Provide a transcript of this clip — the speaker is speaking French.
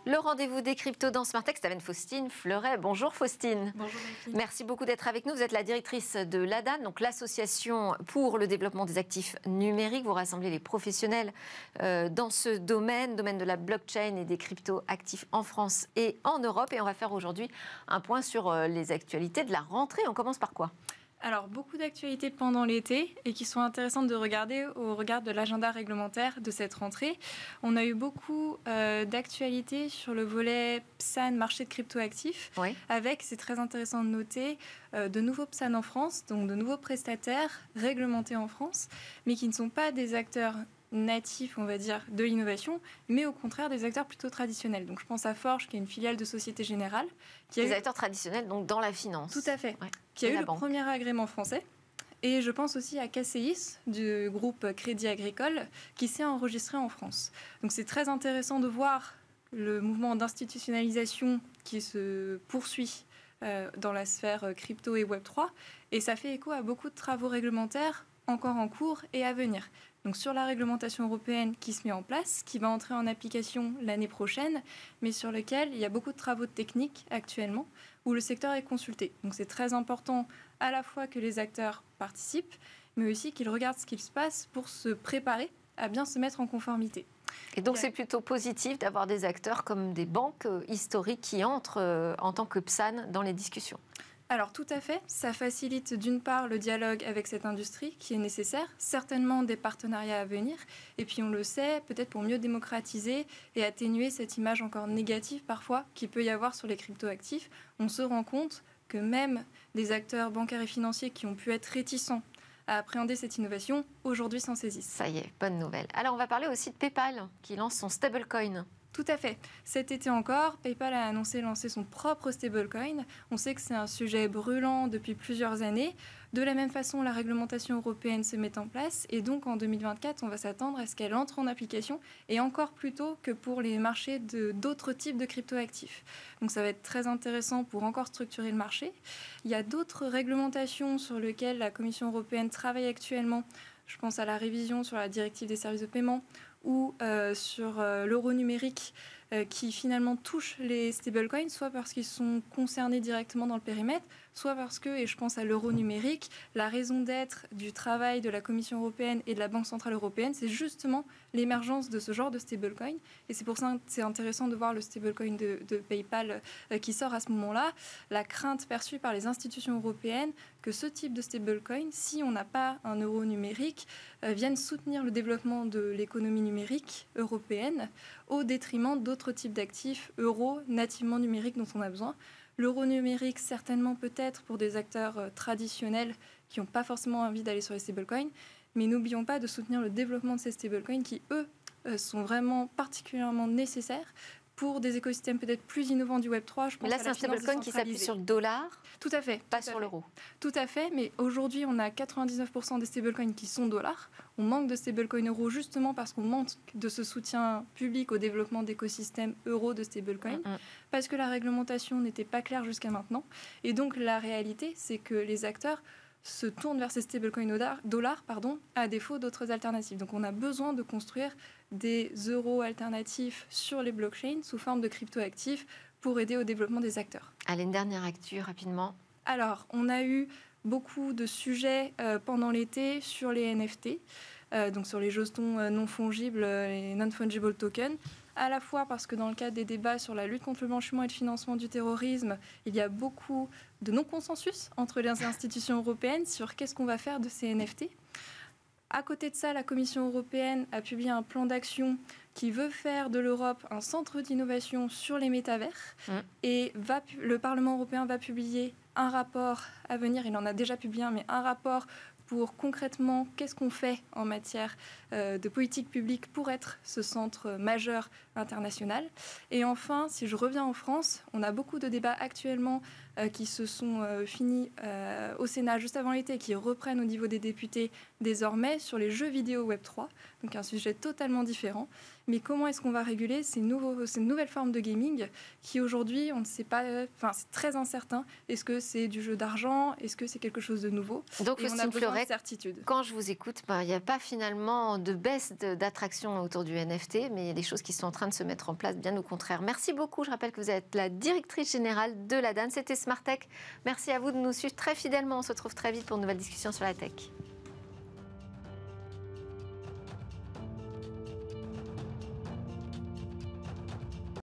Le rendez-vous des cryptos dans Smartech avec Faustine Fleuret. Bonjour Faustine. Bonjour Delphine. Merci beaucoup d'être avec nous. Vous êtes la directrice de l'ADAN, donc l'association pour le développement des actifs numériques. Vous rassemblez les professionnels dans ce domaine de la blockchain et des crypto-actifs en France et en Europe. Et on va faire aujourd'hui un point sur les actualités de la rentrée. On commence par quoi ? Alors, beaucoup d'actualités pendant l'été et qui sont intéressantes de regarder au regard de l'agenda réglementaire de cette rentrée. On a eu beaucoup d'actualités sur le volet PSAN, marché de cryptoactifs, oui. Avec, c'est très intéressant de noter, de nouveaux PSAN en France, donc de nouveaux prestataires réglementés en France, mais qui ne sont pas des acteurs natifs, on va dire, de l'innovation, mais au contraire des acteurs plutôt traditionnels. Donc je pense à Forge, qui est une filiale de Société Générale. Des acteurs traditionnels, donc dans la finance. Tout à fait. Ouais. Qui a eu le premier agrément français. Et je pense aussi à KCIS, du groupe Crédit Agricole, qui s'est enregistré en France. Donc c'est très intéressant de voir le mouvement d'institutionnalisation qui se poursuit dans la sphère crypto et Web3. Et ça fait écho à beaucoup de travaux réglementaires encore en cours et à venir. Donc sur la réglementation européenne qui se met en place, qui va entrer en application l'année prochaine, mais sur lequel il y a beaucoup de travaux techniques actuellement, où le secteur est consulté. Donc c'est très important à la fois que les acteurs participent, mais aussi qu'ils regardent ce qu'il se passe pour se préparer à bien se mettre en conformité. Et donc c'est plutôt positif d'avoir des acteurs comme des banques historiques qui entrent en tant que PSAN dans les discussions. Alors tout à fait, ça facilite d'une part le dialogue avec cette industrie qui est nécessaire, certainement des partenariats à venir, et puis on le sait, peut-être pour mieux démocratiser et atténuer cette image encore négative parfois qu'il peut y avoir sur les cryptoactifs. On se rend compte que même des acteurs bancaires et financiers qui ont pu être réticents à appréhender cette innovation, aujourd'hui s'en saisissent. Ça y est, bonne nouvelle. Alors on va parler aussi de PayPal qui lance son stablecoin. Tout à fait. Cet été encore, PayPal a annoncé lancer son propre stablecoin. On sait que c'est un sujet brûlant depuis plusieurs années. De la même façon, la réglementation européenne se met en place et donc en 2024, on va s'attendre à ce qu'elle entre en application et encore plus tôt que pour les marchés d'autres types de cryptoactifs. Donc ça va être très intéressant pour encore structurer le marché. Il y a d'autres réglementations sur lesquelles la Commission européenne travaille actuellement. Je pense à la révision sur la directive des services de paiement ou sur l'euro numérique qui finalement touche les stablecoins, soit parce qu'ils sont concernés directement dans le périmètre, soit parce que, et je pense à l'euro numérique, la raison d'être du travail de la Commission européenne et de la Banque centrale européenne, c'est justement l'émergence de ce genre de stablecoin. Et c'est pour ça que c'est intéressant de voir le stablecoin de PayPal qui sort à ce moment-là. La crainte perçue par les institutions européennes que ce type de stablecoin, si on n'a pas un euro numérique, vienne soutenir le développement de l'économie numérique européenne au détriment d'autres types d'actifs euros nativement numériques dont on a besoin. L'euro numérique, certainement peut-être pour des acteurs traditionnels qui n'ont pas forcément envie d'aller sur les stablecoins, mais n'oublions pas de soutenir le développement de ces stablecoins qui, eux, sont vraiment particulièrement nécessaires pour des écosystèmes peut-être plus innovants du Web3. Je pense là, c'est un stablecoin qui s'appuie sur le dollar. Tout à fait. Pas sur l'euro. Tout à fait, mais aujourd'hui, on a 99% des stablecoins qui sont dollars. On manque de stablecoins euros justement parce qu'on manque de ce soutien public au développement d'écosystèmes euros de stablecoins, parce que la réglementation n'était pas claire jusqu'à maintenant. Et donc, la réalité, c'est que les acteurs se tournent vers ces stablecoins dollars, à défaut d'autres alternatives. Donc on a besoin de construire des euros alternatifs sur les blockchains sous forme de cryptoactifs pour aider au développement des acteurs. Allez, une dernière actu rapidement. Alors, on a eu beaucoup de sujets pendant l'été sur les NFT, donc sur les jetons non fongibles, les non-fungible tokens, à la fois parce que dans le cadre des débats sur la lutte contre le blanchiment et le financement du terrorisme, il y a beaucoup de non-consensus entre les institutions européennes sur qu'est-ce qu'on va faire de ces NFT. À côté de ça, la Commission européenne a publié un plan d'action qui veut faire de l'Europe un centre d'innovation sur les métavers. Et le Parlement européen va publier un rapport à venir, il en a déjà publié un, mais un rapport pour concrètement qu'est-ce qu'on fait en matière de politique publique pour être ce centre majeur international. Et enfin, si je reviens en France, on a beaucoup de débats actuellement qui se sont finis au Sénat juste avant l'été, qui reprennent au niveau des députés désormais sur les jeux vidéo Web3, donc un sujet totalement différent. Mais comment est-ce qu'on va réguler ces nouvelles formes de gaming qui aujourd'hui, on ne sait pas, c'est très incertain. Est-ce que c'est du jeu d'argent? Est-ce que c'est quelque chose de nouveau? Donc, et on a besoin de certitude. Quand je vous écoute, il n'y a pas finalement de baisse d'attraction autour du NFT, mais il y a des choses qui sont en train de se mettre en place, bien au contraire. Merci beaucoup. Je rappelle que vous êtes la directrice générale de l'ADAN. C'était Smart Tech. Merci à vous de nous suivre très fidèlement. On se retrouve très vite pour une nouvelle discussion sur la tech.